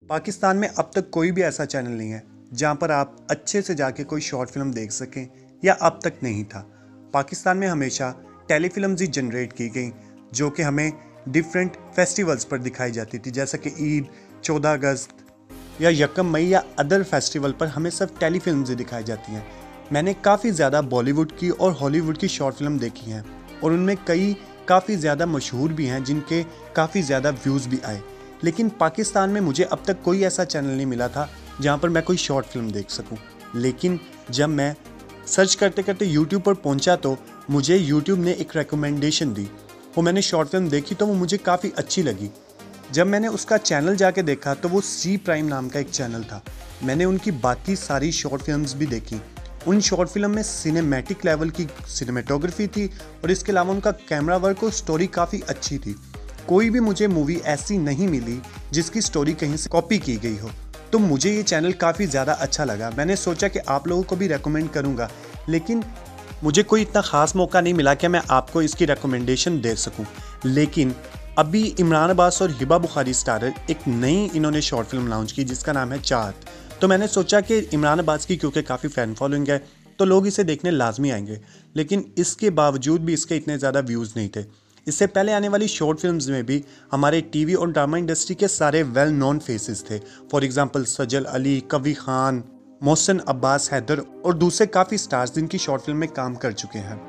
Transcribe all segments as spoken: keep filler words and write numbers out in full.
पाकिस्तान में अब तक कोई भी ऐसा चैनल नहीं है जहां पर आप अच्छे से जाके कोई शॉर्ट फिल्म देख सकें, या अब तक नहीं था। पाकिस्तान में हमेशा टेलीफिल्म्स ही जनरेट की गई जो कि हमें डिफरेंट फेस्टिवल्स पर दिखाई जाती थी, जैसे कि ईद, चौदह अगस्त या यकम मई या अदर फेस्टिवल पर हमें सब टेलीफिल्म्स ही दिखाई जाती हैं। मैंने काफ़ी ज़्यादा बॉलीवुड की और हॉलीवुड की शॉर्ट फिल्म देखी हैं और उनमें कई काफ़ी ज़्यादा मशहूर भी हैं जिनके काफ़ी ज़्यादा व्यूज़ भी आए। लेकिन पाकिस्तान में मुझे अब तक कोई ऐसा चैनल नहीं मिला था जहाँ पर मैं कोई शॉर्ट फिल्म देख सकूँ। लेकिन जब मैं सर्च करते करते यूट्यूब पर पहुँचा तो मुझे यूट्यूब ने एक रिकमेंडेशन दी। वो मैंने शॉर्ट फिल्म देखी तो वो मुझे काफ़ी अच्छी लगी। जब मैंने उसका चैनल जाके देखा तो वो सी प्राइम नाम का एक चैनल था। मैंने उनकी बाकी सारी शॉर्ट फिल्म्स भी देखी। उन शॉर्ट फिल्म में सिनेमैटिक लेवल की सिनेमेटोग्राफी थी और इसके अलावा उनका कैमरा वर्क और स्टोरी काफ़ी अच्छी थी। कोई भी मुझे मूवी ऐसी नहीं मिली जिसकी स्टोरी कहीं से कॉपी की गई हो। तो मुझे ये चैनल काफ़ी ज़्यादा अच्छा लगा। मैंने सोचा कि आप लोगों को भी रेकमेंड करूँगा, लेकिन मुझे कोई इतना ख़ास मौका नहीं मिला कि मैं आपको इसकी रिकमेंडेशन दे सकूं। लेकिन अभी इमरान अब्बास और हिबा बुखारी स्टारर एक नई इन्होंने शॉर्ट फिल्म लॉन्च की जिसका नाम है चाहत। तो मैंने सोचा कि इमरान अब्बास की क्योंकि काफ़ी फ़ैन फॉलोइंग है तो लोग इसे देखने लाजमी आएंगे, लेकिन इसके बावजूद भी इसके इतने ज़्यादा व्यूज़ नहीं थे। इससे पहले आने वाली शॉर्ट फिल्म्स में भी हमारे टीवी और ड्रामा इंडस्ट्री के सारे वेल नोन फेसेस थे। फॉर एग्जांपल सजल अली, कवी खान, मोहसिन अब्बास हैदर और दूसरे काफ़ी स्टार्स जिनकी शॉर्ट फिल्म में काम कर चुके हैं।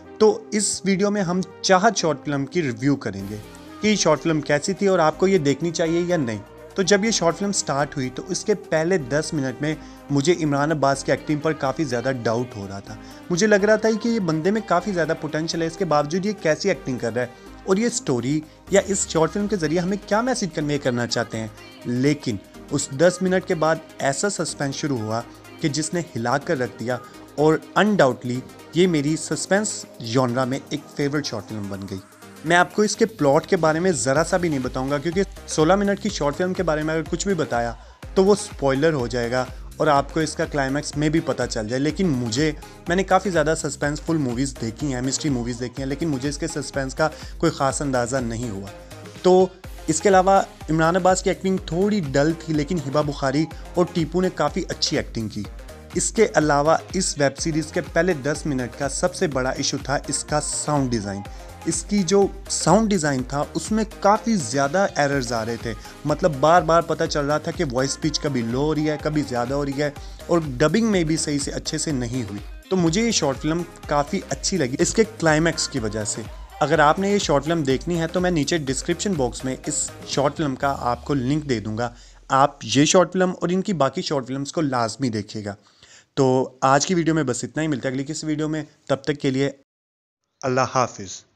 तो इस वीडियो में हम चाहत शॉर्ट फिल्म की रिव्यू करेंगे कि ये शॉर्ट फिल्म कैसी थी और आपको ये देखनी चाहिए या नहीं। तो जब ये शॉर्ट फिल्म स्टार्ट हुई तो इसके पहले दस मिनट में मुझे इमरान अब्बास की एक्टिंग पर काफ़ी ज़्यादा डाउट हो रहा था। मुझे लग रहा था कि ये बंदे में काफ़ी ज़्यादा पोटेंशियल है, इसके बावजूद ये कैसी एक्टिंग कर रहा है और ये स्टोरी या इस शॉर्ट फिल्म के ज़रिए हमें क्या मैसेज कन्वे करना चाहते हैं। लेकिन उस दस मिनट के बाद ऐसा सस्पेंस शुरू हुआ कि जिसने हिला कर रख दिया और अनडाउटली ये मेरी सस्पेंस जॉनरा में एक फेवरेट शॉर्ट फिल्म बन गई। मैं आपको इसके प्लॉट के बारे में ज़रा सा भी नहीं बताऊंगा, क्योंकि सोलह मिनट की शॉर्ट फिल्म के बारे में अगर कुछ भी बताया तो वो स्पॉइलर हो जाएगा और आपको इसका क्लाइमैक्स में भी पता चल जाए। लेकिन मुझे मैंने काफ़ी ज़्यादा सस्पेंसफुल मूवीज़ देखी हैं, मिस्ट्री मूवीज़ देखी हैं, लेकिन मुझे इसके सस्पेंस का कोई ख़ास अंदाज़ा नहीं हुआ। तो इसके अलावा इमरान अब्बास की एक्टिंग थोड़ी डल थी, लेकिन हिबा बुखारी और टीपू ने काफ़ी अच्छी एक्टिंग की। इसके अलावा इस वेब सीरीज़ के पहले दस मिनट का सबसे बड़ा इशू था इसका साउंड डिज़ाइन। इसकी जो साउंड डिज़ाइन था उसमें काफ़ी ज़्यादा एरर्स आ रहे थे। मतलब बार बार पता चल रहा था कि वॉइस पिच कभी लो हो रही है, कभी ज़्यादा हो रही है और डबिंग में भी सही से अच्छे से नहीं हुई। तो मुझे ये शॉर्ट फिल्म काफ़ी अच्छी लगी इसके क्लाइमैक्स की वजह से। अगर आपने ये शॉर्ट फिल्म देखनी है तो मैं नीचे डिस्क्रिप्शन बॉक्स में इस शॉर्ट फिल्म का आपको लिंक दे दूंगा। आप ये शॉर्ट फिल्म और इनकी बाकी शॉर्ट फिल्म्स को लाजमी देखिएगा। तो आज की वीडियो में बस इतना ही। मिलता है अगली किसी वीडियो में, तब तक के लिए अल्लाह हाफिज़।